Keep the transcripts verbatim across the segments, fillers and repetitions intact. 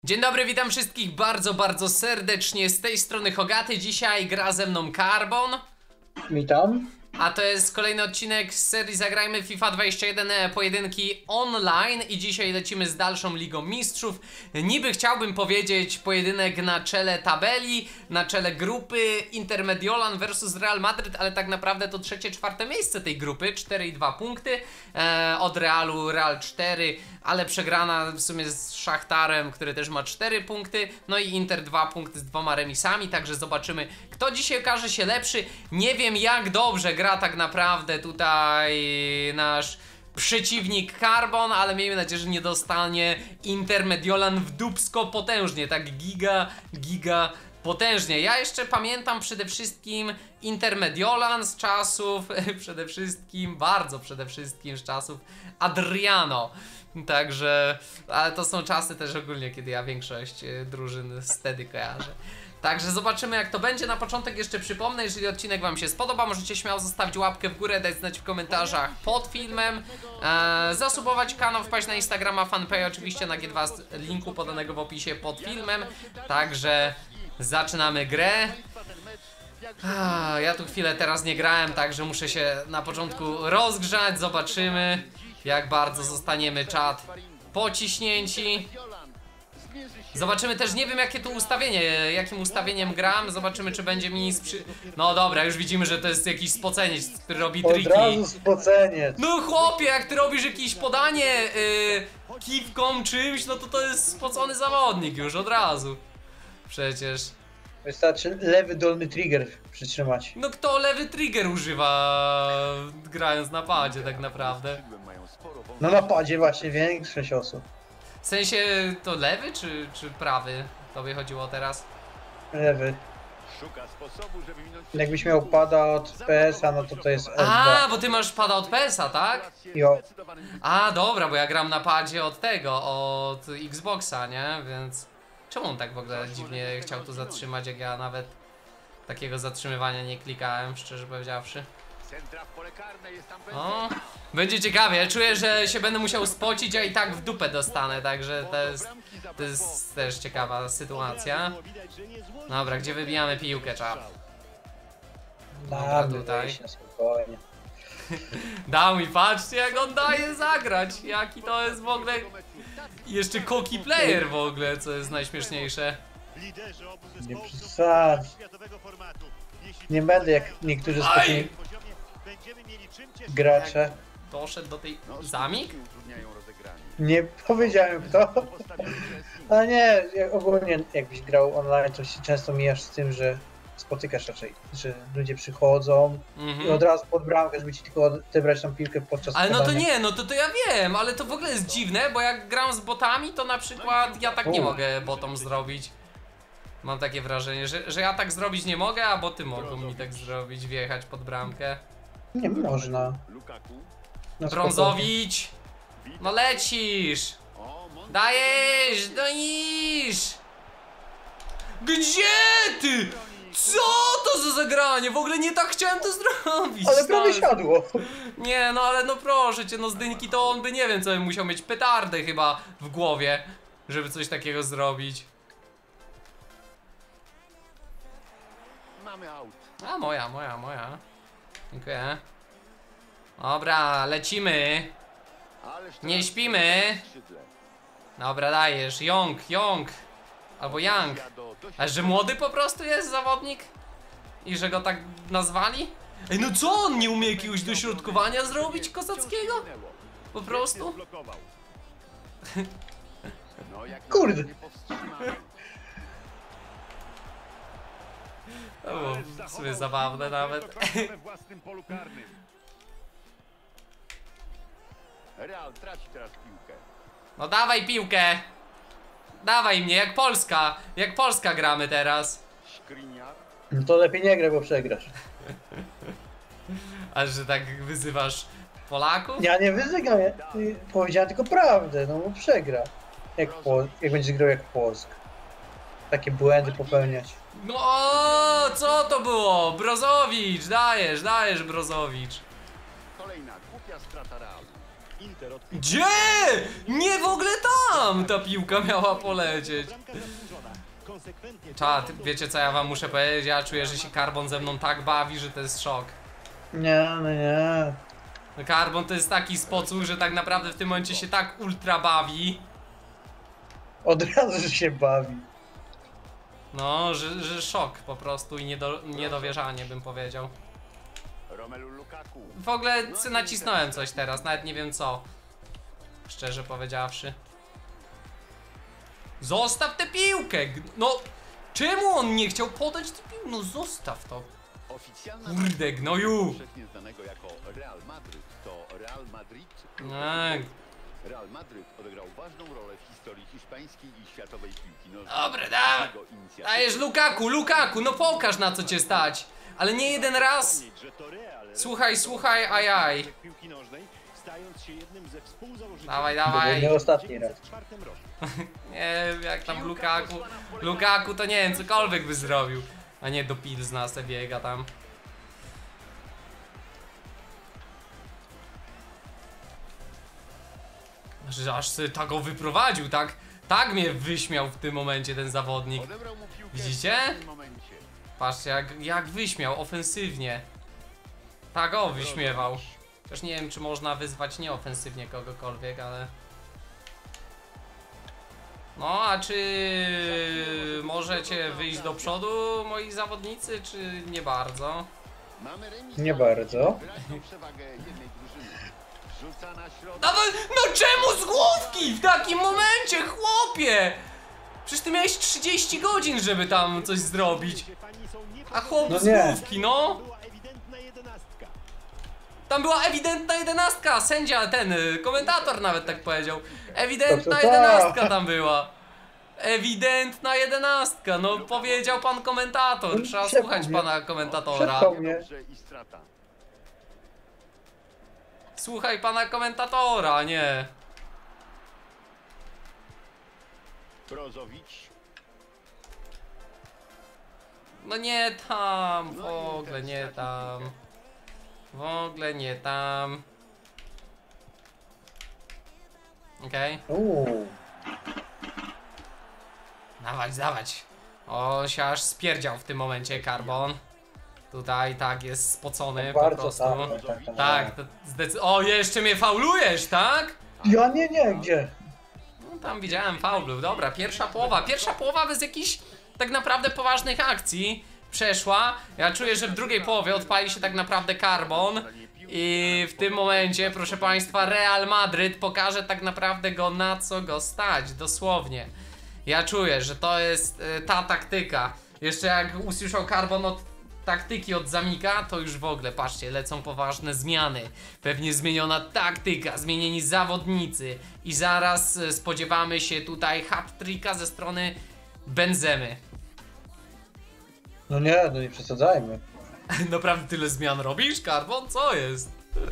Dzień dobry, witam wszystkich bardzo, bardzo serdecznie. Z tej strony Hogaty. Dzisiaj gra ze mną Carbon. Witam. A to jest kolejny odcinek z serii Zagrajmy FIFA dwadzieścia jeden pojedynki online. I dzisiaj lecimy z dalszą Ligą Mistrzów. Niby chciałbym powiedzieć pojedynek na czele tabeli, na czele grupy Intermediolan versus Real Madrid, ale tak naprawdę to trzecie, czwarte miejsce tej grupy. cztery i dwa punkty e, od Realu, Real cztery, ale przegrana w sumie z Szachtarem, który też ma cztery punkty. No i Inter dwa punkty z dwoma remisami, także zobaczymy, kto dzisiaj okaże się lepszy. Nie wiem, jak dobrze gra tak naprawdę tutaj nasz przeciwnik Carbon, ale miejmy nadzieję, że nie dostanie Intermediolan w dupsko potężnie, tak giga, giga potężnie. Ja jeszcze pamiętam przede wszystkim Intermediolan z czasów, przede wszystkim, bardzo przede wszystkim z czasów Adriano. Także, ale to są czasy też ogólnie, kiedy ja większość drużyn wtedy kojarzę. Także zobaczymy, jak to będzie. Na początek jeszcze przypomnę, jeżeli odcinek wam się spodoba, możecie śmiało zostawić łapkę w górę, dać znać w komentarzach pod filmem, e, zasubować kanał, wpaść na Instagrama, fanpage oczywiście na G dwa z linku podanego w opisie pod filmem. Także zaczynamy grę. Ah, ja tu chwilę teraz nie grałem, także muszę się na początku rozgrzać. Zobaczymy, jak bardzo zostaniemy czat pociśnięci. Zobaczymy też, nie wiem jakie tu ustawienie, jakim ustawieniem gram. Zobaczymy, czy będzie mi sprzy... No dobra, już widzimy, że to jest jakiś spoceniec, który robi triki. Od razu spoceniec. No chłopie, jak ty robisz jakieś podanie yy, kiwką czymś, no to to jest spocony zawodnik już od razu. Przecież. Wystarczy lewy dolny trigger przytrzymać. No kto lewy trigger używa grając na padzie tak naprawdę? No na padzie właśnie większość osób. W sensie to lewy czy, czy prawy? Tobie chodziło teraz? Lewy. Jakbyś miał pada od P S a, no to to jest F dwa. A, bo ty masz pada od P S a, tak? Jo. A, dobra, bo ja gram na padzie od tego, od Xboxa, nie? Więc czemu on tak w ogóle dziwnie chciał tu zatrzymać, jak ja nawet takiego zatrzymywania nie klikałem, szczerze powiedziawszy. O, będzie ciekawie, czuję, że się będę musiał spocić, a i tak w dupę dostanę, także to jest, to jest też ciekawa sytuacja. Dobra, gdzie wybijamy piłkę, czap? Dobra, tutaj. Spokojnie. Dał mi, patrzcie jak on daje zagrać, jaki to jest w ogóle jeszcze cocky player w ogóle, co jest najśmieszniejsze. Nie przesadź. Nie będę jak niektórzy z takich gracze. Doszedł do tej... Zamik? Nie powiedziałem kto. A nie, ogólnie jakbyś grał online, to się często mijasz z tym, że spotykasz raczej, że ludzie przychodzą Mhm. i od razu pod bramkę, żeby ci tylko odebrać tą piłkę podczas Ale no to podania. nie, no to, to ja wiem, ale to w ogóle jest dziwne, bo jak gram z botami, to na przykład ja tak nie U. mogę botom zrobić. Mam takie wrażenie, że, że ja tak zrobić nie mogę, a boty mogą mi tak zrobić, wjechać pod bramkę. Nie można. No Brązowicz! No lecisz! Dajesz! Dajesz! Gdzie ty? Co to za zagranie? W ogóle nie tak chciałem to zrobić. Ale prawie stary. siadło. Nie, no ale no proszę cię, no z dynki to on by nie wiem co by musiał mieć petardę chyba w głowie, żeby coś takiego zrobić. Mamy aut. A moja, moja, moja. Dziękuję. Dobra, lecimy. Nie śpimy. Dobra, dajesz. Young, Young. Albo Young. A że młody po prostu jest zawodnik? I że go tak nazwali? Ej, no co on nie umie jakiegoś dośrodkowania zrobić kozackiego? Po prostu? Kurde. To było w sumie zabawne nawet. Real traci teraz piłkę. No dawaj piłkę. Dawaj mnie, jak Polska. Jak Polska gramy teraz. Skriniar. No to lepiej nie graj, bo przegrasz. A że tak wyzywasz Polaków? Ja nie wyzygam, ja powiedziałem tylko prawdę, no bo przegra. Jak, po, jak będziesz grał jak Polsk. Takie błędy popełniać. No o, co to było? Brozowicz, dajesz, dajesz Brozowicz. Kolejna głupia strata Realu. Inter od Gdzie? Nie, w ogóle tam ta piłka miała polecieć. bramka zasłużona. Konsekwentnie Czad, wiecie co ja wam muszę powiedzieć? Ja czuję, że się Carbon ze mną tak bawi, że to jest szok. Nie, no nie. Carbon to jest taki spocuch, że tak naprawdę w tym momencie się tak ultra bawi. Od razu się bawi. No, że, że szok po prostu i niedo, niedowierzanie bym powiedział. Romelu Lukaku. W ogóle c- nacisnąłem coś teraz, nawet nie wiem co. Szczerze powiedziawszy. Zostaw tę piłkę! g- No, czemu on nie chciał podać tę piłkę? No zostaw to. Oficjalna Kurde, gnoju! powszechnie znanego jako Real Madryt to Real Madrid. Tak. Real Madryt odegrał ważną rolę w historii hiszpańskiej i światowej piłki nożnej. Dobra, dawaj. Jego inicjatywy- Dajesz Lukaku, Lukaku, no pokaż na co cię stać. Ale nie jeden raz. Wspomnieć, że to Real Słuchaj, słuchaj, ajaj. piłki nożnej, stając się jednym ze współzałożycieli. Dawaj, To dawaj. nie ostatni raz. W czwartym roku. Nie wiem jak tam Lukaku. Lukaku to nie wiem, cokolwiek by zrobił. A nie do Pilsna se biega tam. Że aż sobie tak go wyprowadził, tak? Tak mnie wyśmiał w tym momencie ten zawodnik. Odebrał mu piłkę Widzicie? w tym momencie. Patrzcie jak, jak wyśmiał ofensywnie. Tak o, wyśmiewał. Też nie wiem czy można wyzwać nieofensywnie kogokolwiek, ale... No, a czy możecie wyjść do przodu moi zawodnicy, czy nie bardzo? Mamy remis. Nie bardzo. Wyraźną przewagę jednej drużyny. Rzuca na środek. No, no czemu z główki w takim momencie, chłopie? Przecież ty miałeś trzydzieści godzin, żeby tam coś zrobić. Fani są A chłop No z nie. główki, no. Była ewidentna jedenastka. Tam była ewidentna jedenastka, sędzia, ten, y, komentator nawet tak powiedział. Ewidentna To co to? jedenastka tam była. Ewidentna jedenastka, no powiedział pan komentator, trzeba Przepał słuchać mnie. pana komentatora. Przepał mnie. Dobrze i strata. Słuchaj pana komentatora, nie. Brozowicz. No nie tam, w ogóle nie tam. W ogóle nie tam. Okej. Uuu. Dawać, dawać. O, się aż spierdział w tym momencie Carbon. Tutaj tak jest spocony po Bardzo prostu. tak, tak, tak. Tak, to zdecy- O, jeszcze mnie faulujesz, tak? Ja nie, nie, gdzie? No, tam widziałem faul był. Dobra, pierwsza połowa. Pierwsza połowa bez jakichś tak naprawdę poważnych akcji przeszła. Ja czuję, że w drugiej połowie odpali się tak naprawdę Carbon. I w tym momencie, proszę państwa, Real Madryt pokaże tak naprawdę go na co go stać, dosłownie. Ja czuję, że to jest y, ta taktyka. Jeszcze jak usłyszał Carbon od taktyki od Zamika, to już w ogóle, patrzcie, lecą poważne zmiany. Pewnie zmieniona taktyka, zmienieni zawodnicy. I zaraz y, spodziewamy się tutaj hat-tricka ze strony Benzemy. No nie, no nie przesadzajmy. Naprawdę tyle zmian robisz, Carbon? Co jest?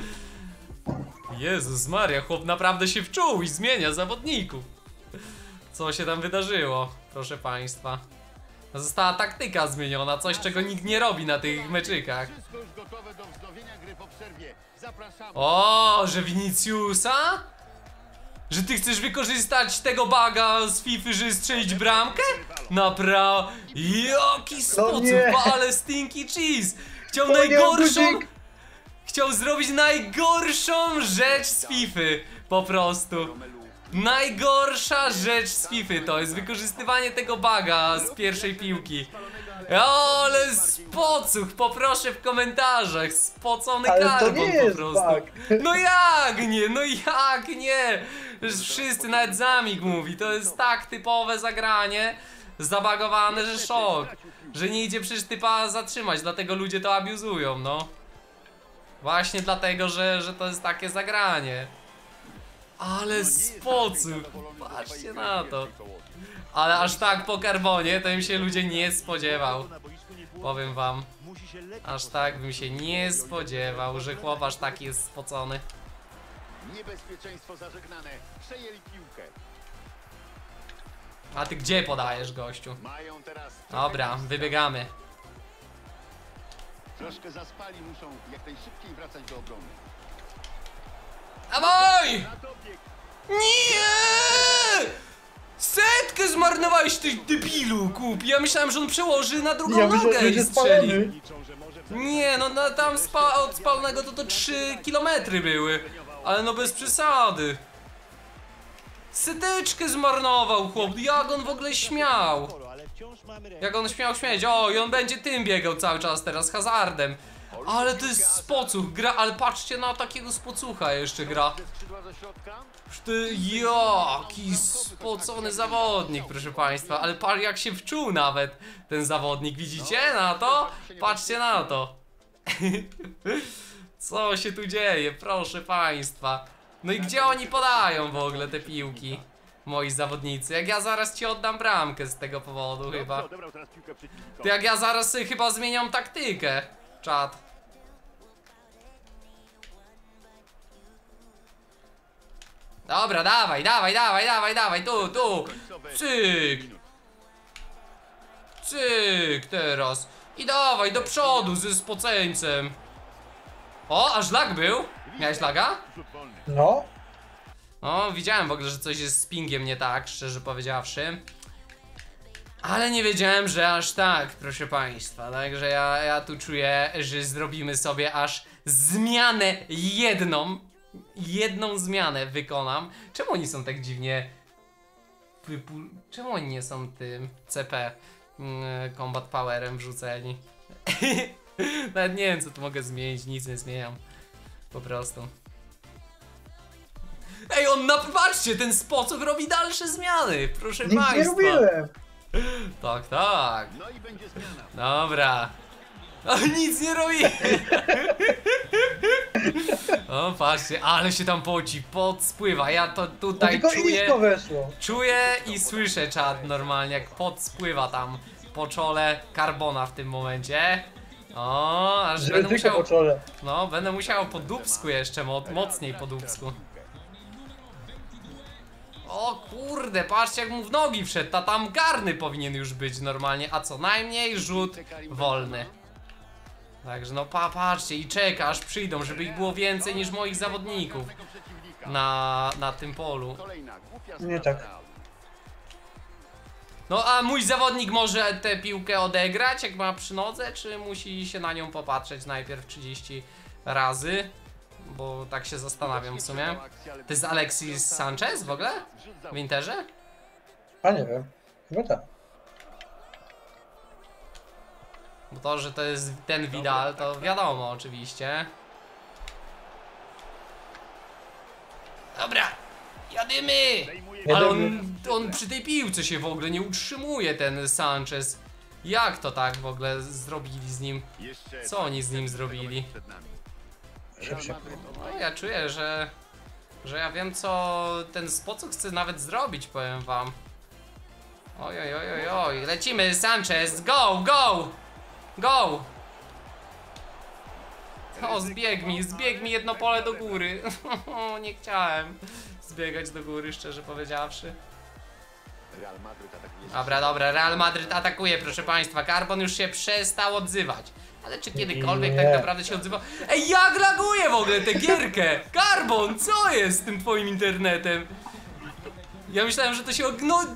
Jezus Maria, chłop naprawdę się wczuł i zmienia zawodników. Co się tam wydarzyło, proszę państwa? Została taktyka zmieniona, coś czego nikt nie robi na tych meczykach. Wszystko już gotowe do wznowienia gry po przerwie. Zapraszamy. O, że Viniciusa? Że ty chcesz wykorzystać tego baga z FIFA, żeby strzelić bramkę? Naprawdę. Jaki sposób, nie. ale stinky cheese. Chciał O nie, najgorszą... guzik. Chciał zrobić najgorszą rzecz z FIFA. Po prostu. Romelu. Najgorsza rzecz z FIFA to jest wykorzystywanie tego baga z pierwszej piłki. O, ale spocuch, poproszę w komentarzach, spocony Ale to Carbon nie po jest prostu. bug. No jak nie, no jak nie? Że wszyscy, nawet Zamik mówi, to jest tak typowe zagranie, zabagowane, że szok. Że nie idzie przecież typa zatrzymać, dlatego ludzie to abuzują, no. Właśnie dlatego, że, że to jest takie zagranie. Ale spocuch, patrzcie na to. Ale aż tak po Carbonie to bym się ludzie nie spodziewał. Na boisku nie było. Powiem wam, Musi się lepiej aż tak bym się nie spodziewał, że chłop aż taki jest spocony. Niebezpieczeństwo zażegnane. Przejęli piłkę. A ty gdzie podajesz, gościu? Mają teraz... trochę Dobra, miejsca. wybiegamy. Troszkę zaspali, muszą jak najszybciej wracać do obrony. Dawaj! Nie! Setkę zmarnowałeś, ty debilu, kup. Ja myślałem, że on przełoży na drugą Ja nogę myślę, że i jest strzeli. spalony. Liczą, że może Nie, no, no tam spa od spalonego to to trzy kilometry były. Ale no bez przesady. Seteczkę zmarnował chłop, jak on w ogóle śmiał. sporo, ale wciąż mamy Jak on śmiał śmieć, o i on będzie tym biegał cały czas teraz, hazardem. Ale to jest spocuch, gra, ale patrzcie na takiego spocucha jeszcze gra. Ze skrzydła do środka. Ty, jaki spocony zawodnik, proszę państwa, ale par jak się wczuł nawet ten zawodnik, widzicie na to? Patrzcie na to. Co się tu dzieje, proszę państwa. No i gdzie oni podają w ogóle te piłki, moi zawodnicy? Jak ja zaraz ci oddam bramkę z tego powodu chyba. odebrał teraz piłkę przeciwnikowi. To jak ja zaraz sobie chyba zmieniam taktykę, czat. Dobra, dawaj, dawaj, dawaj, dawaj, dawaj, tu, tu. Cyk. Cyk, teraz. I dawaj, do przodu ze spoceńcem. O, aż lag był. Miałeś laga? Rzut wolny. No, O, widziałem w ogóle, że coś jest z pingiem nie tak, szczerze powiedziawszy. Ale nie wiedziałem, że aż tak, proszę państwa. Także ja, ja tu czuję, że zrobimy sobie aż zmianę jedną. Jedną zmianę wykonam. Czemu oni są tak dziwnie... wypu- Czemu oni nie są tym C P mm, Combat Powerem wrzuceni? Nawet nie wiem, co tu mogę zmienić, nic nie zmieniam. Po prostu. Ej, on na... Patrzcie, ten sposób robi dalsze zmiany, proszę nic państwa. nie robiłem. Tak, tak. No i będzie zmiana. Dobra. O, nic nie robi. O, patrzcie, ale się tam poci, pot spływa. Ja to No tutaj tylko czuję, isko weszło. czuję i słyszę czat normalnie, jak pot spływa tam po czole Carbona w tym momencie. O, aż Żeby będę tylko musiał, po czole. no, będę musiał po dubsku jeszcze, mo mocniej po dubsku. O kurde, patrzcie jak mu w nogi wszedł, ta tam karny powinien już być normalnie, a co najmniej rzut wolny. Także no pa, patrzcie i czeka aż przyjdą, żeby ich było więcej niż moich zawodników na, na tym polu. Kolejna głupia Nie strata tak. Realu. No a mój zawodnik może tę piłkę odegrać jak ma przy nodze, czy musi się na nią popatrzeć najpierw trzydzieści razy? Bo tak się zastanawiam w sumie. To jest Alexis Sanchez w ogóle? W Interze? A nie wiem. Chyba tak. Bo to, że to jest ten Vidal, to wiadomo oczywiście. Dobra, jadymy! Ale on, on przy tej piłce się w ogóle nie utrzymuje, ten Sanchez. Jak to tak w ogóle zrobili z nim? Jeszcze Co oni z nim zrobili? przed nami. Się Real przepnął. Madryt No ja czuję, że... Że ja wiem co ten sposób chce nawet zrobić, powiem wam. Oj, oj, oj, oj, oj, lecimy Sanchez, go, go! Go! O, zbieg mi, zbieg mi jedno pole do góry. Nie chciałem zbiegać do góry, szczerze powiedziawszy. Real Madryt atakuje. Dobra, dobra, Real Madryt atakuje, proszę państwa. Carbon już się przestał odzywać. Ale czy kiedykolwiek Nie. tak naprawdę się odzywał? Ej, jak laguje w ogóle tę gierkę? Carbon, co jest z tym twoim internetem? Ja myślałem, że to się og... No...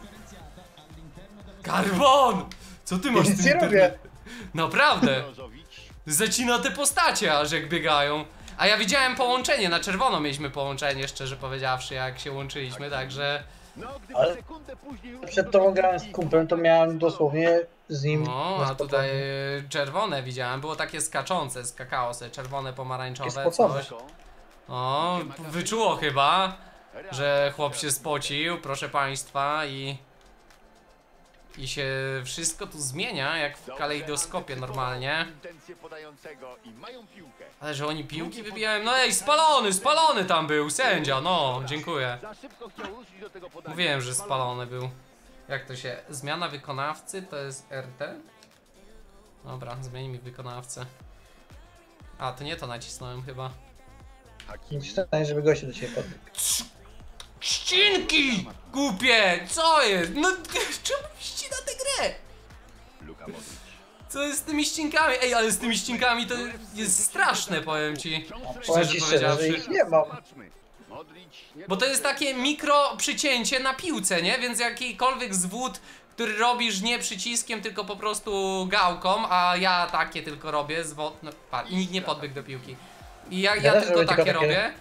Carbon! Co ty masz z Nic tym nie robię. internetem? Naprawdę. Brozowicz. Zacina te postacie aż jak biegają. A ja widziałem połączenie, na czerwono mieliśmy połączenie, szczerze powiedziawszy, jak się łączyliśmy, także... No, gdyby Ale sekundę później już Przed tobą grałem z kumplem, to miałem dosłownie z nim. No, na a tutaj spokojnie. e, czerwone widziałem, było takie skaczące, skakało sobie, czerwone, pomarańczowe, spocone. coś. O, wyczuło chyba, że chłop się spocił, proszę państwa, i... I się wszystko tu zmienia, jak w kalejdoskopie normalnie. intencje podającego i mają piłkę. Ale że oni piłki wybijają, no ej, spalony, spalony tam był, sędzia, no, dziękuję. Za szybko chciał ruszyć do tego podania. Mówiłem, że spalony był. Jak to się... Zmiana wykonawcy to jest R T? Dobra, zmienimy wykonawcę. A, to nie to nacisnąłem chyba. Hakimi. Myślałem, żeby gościu do ciebie podbiegł. Ścinki! Głupie! Co jest? No, czemu ścina tę grę? Luka Modric. Co jest z tymi ścinkami? Ej, ale z tymi ścinkami to jest straszne, powiem ci. Powiem Szczerze ci szczerze, że powiedziawszy. ich nie mam. Zobaczmy. Modrić nie Bo to jest takie mikro przycięcie na piłce, nie? Więc jakikolwiek zwód, który robisz nie przyciskiem, tylko po prostu gałką, a ja takie tylko robię, zwod... No, patrz, i nikt nie podbiegł do piłki. I ja, ja Ja też tylko robię takie tylko takie. robię.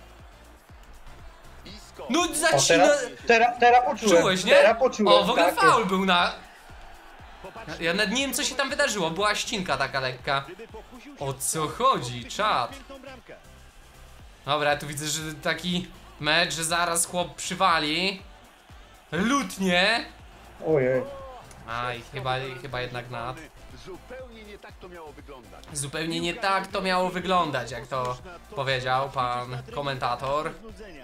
Isco. No O, zacina... teraz, teraz, teraz poczułem. Czułeś, nie? Teraz poczułem. O, w ogóle tak faul jest. był na... Popatrzcie, Ja nawet nie wiem, co się tam wydarzyło, była ścinka taka lekka. gdyby pokusił się O co chodzi, czad? piękną bramkę. Dobra, ja tu widzę, że taki mecz, że zaraz chłop przywali. Lutnie. Ojej. Aj, chyba, chyba jednak nad. Zupełnie nie tak to miało wyglądać. Zupełnie nie tak to miało wyglądać, jak to powiedział pan komentator. Znudzenia.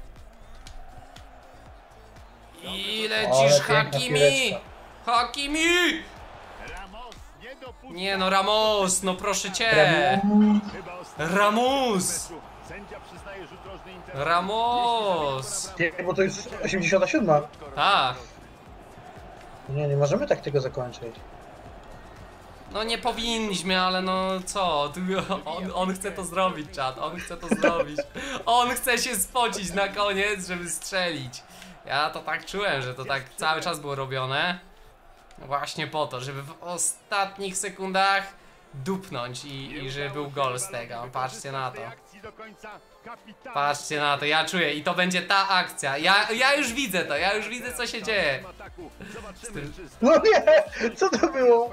I Ale lecisz, piękna Hakimi! piłeczka. Hakimi! Ramos nie dopuszcza. Nie no, Ramos, no proszę cię! Chyba ostatni Ramos! meczu. Sędzia przyznaje rzut rożny Interowi. Ramos! Nie, bo to jest osiemdziesiąta siódma. Tak. Nie, nie możemy tak tego zakończyć. No nie powinniśmy, ale no co, tu, on, on chce to zrobić, czat, on chce to zrobić. On chce się spocić na koniec, żeby strzelić. Ja to tak czułem, że to tak cały czas było robione. Właśnie po to, żeby w ostatnich sekundach dupnąć i, i żeby był gol z tego. Patrzcie na to. Patrzcie na to, ja czuję i to będzie ta akcja. Ja, ja już widzę to, ja już widzę co się dzieje. Z tym- No nie! Co to było?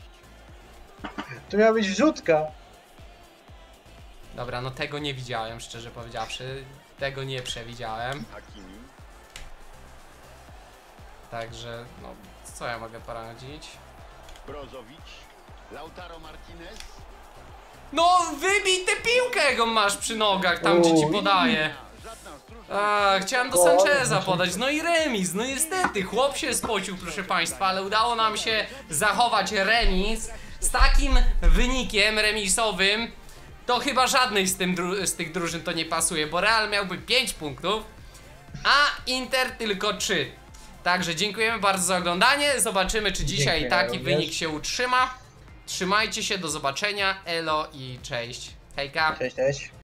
To miała być wrzutka. Dobra, no tego nie widziałem, szczerze powiedziawszy. Tego nie przewidziałem. Hakimi. Także, no, co ja mogę poradzić? Brozowicz. Lautaro Martinez. No, wybij tę piłkę, jak ją masz przy nogach, tam gdzie ci Uj. podaje. Żadna z drużyn. A, chciałem do Gol, Sancheza znaczy- podać, no i remis, no niestety, chłop się spocił, proszę państwa, ale udało nam się zachować remis z takim wynikiem remisowym. To chyba żadnej z, tym dru z tych drużyn to nie pasuje, bo Real miałby pięć punktów, a Inter tylko trzy. Także dziękujemy bardzo za oglądanie, zobaczymy czy dzisiaj Dziękuję taki również. wynik się utrzyma. Trzymajcie się, do zobaczenia, elo i cześć. Hejka. Cześć, cześć.